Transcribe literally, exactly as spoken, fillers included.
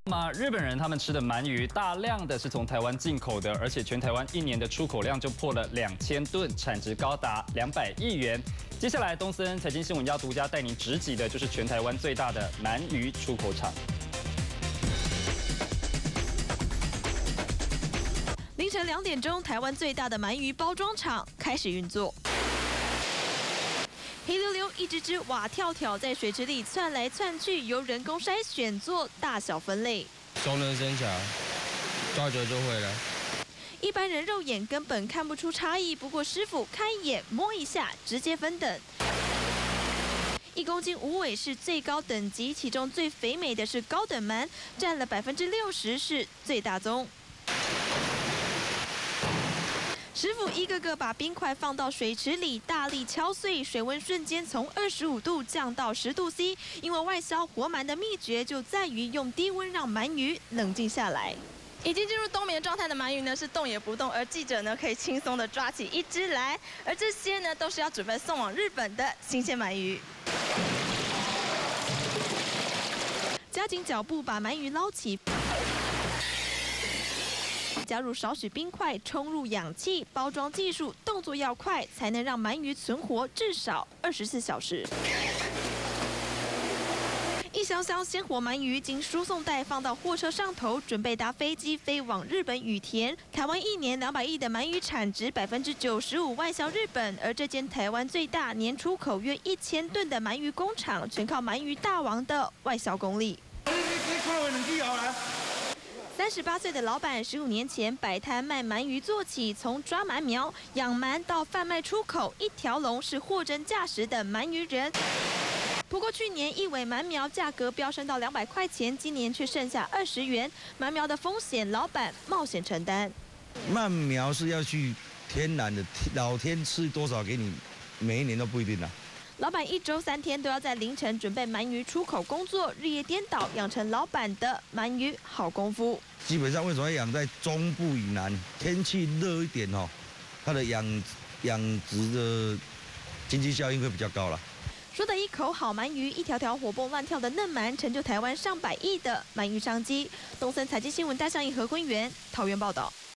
嘛，日本人他们吃的鳗鱼大量的是从台湾进口的，而且全台湾一年的出口量就破了两千吨，产值高达两百亿元。接下来，东森财经新闻要独家带您直击的就是全台湾最大的鳗鱼出口厂。 凌晨两点钟，台湾最大的鳗鱼包装厂开始运作。 黑溜溜一只只蛙跳跳在水池里窜来窜去，由人工筛选做大小分类。 熟能生巧，抓久就会了。 一般人肉眼根本看不出差异，不过师傅开眼摸一下，直接分等。一公斤无尾是最高等级，其中最肥美的是高等鳗，占了百分之六十，是最大宗。 师傅一个个把冰块放到水池里，大力敲碎，水温瞬间从二十五度降到十度 C。因为外销活鳗的秘诀就在于用低温让鳗鱼冷静下来。已经进入冬眠状态的鳗鱼呢是动也不动，而记者呢可以轻松的抓起一只来，而这些呢都是要准备送往日本的新鲜鳗鱼。加紧脚步把鳗鱼捞起。 加入少许冰块，冲入氧气，包装技术动作要快，才能让鳗鱼存活至少二十四小时。一箱箱鲜活鳗鱼经输送带放到货车上头，准备搭飞机飞往日本羽田。台湾一年两百亿的鳗鱼产值，百分之九十五外销日本，而这间台湾最大年出口约一千吨的鳗鱼工厂，全靠鳗鱼大王的外销功力。三十八岁的老板，十五年前摆摊卖鳗鱼做起，从抓鳗苗、养鳗到贩卖出口，一条龙是货真价实的鳗鱼人。不过去年一尾鳗苗价格飙升到两百块钱，今年却剩下二十元。鳗苗的风险，老板冒险承担。 鳗苗是要去天然的，老天吃多少给你，每一年都不一定啦。 老板一周三天都要在凌晨准备鳗鱼出口工作，日夜颠倒，养成老板的鳗鱼好功夫。 基本上为什么要养在中部以南？天气热一点哦，它的养养殖的经济效应会比较高啦。 说的一口好鳗鱼，一条条活蹦乱跳的嫩鳗，成就台湾上百亿的鳗鱼商机。东森财经新闻大象一何坤元桃园报道。